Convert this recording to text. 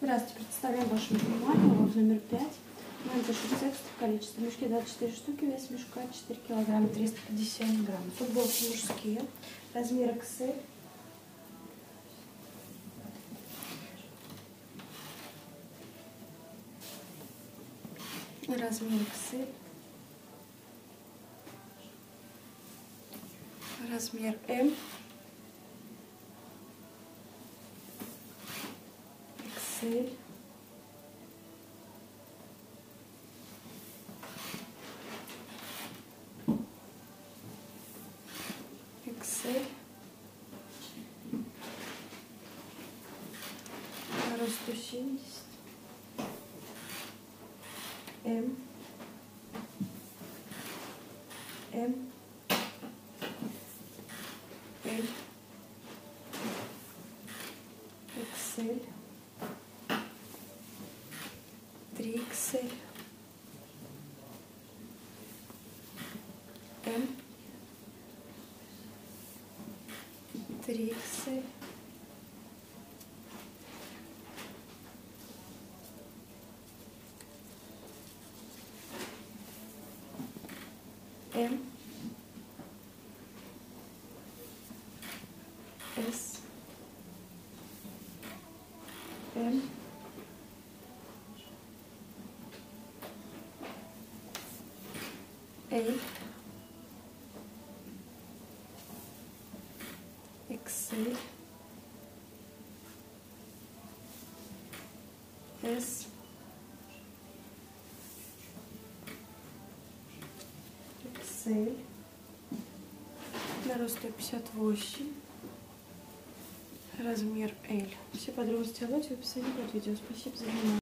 Здравствуйте, представляем вашему вниманию лот номер 5. Нам пишут текст, количество мешки 24 штуки, вес мешка 4 килограмма 350 грамм. Футболки мужские, размер XL. Размер XL. Размер М. XL. XL. Рост 170. М. М. L. XL. 3XL. М. 3XL. М. С. М. L. XL. S. XL. На рост 158. Размер L. Все подробности о лоте в описании под видео. Спасибо за внимание.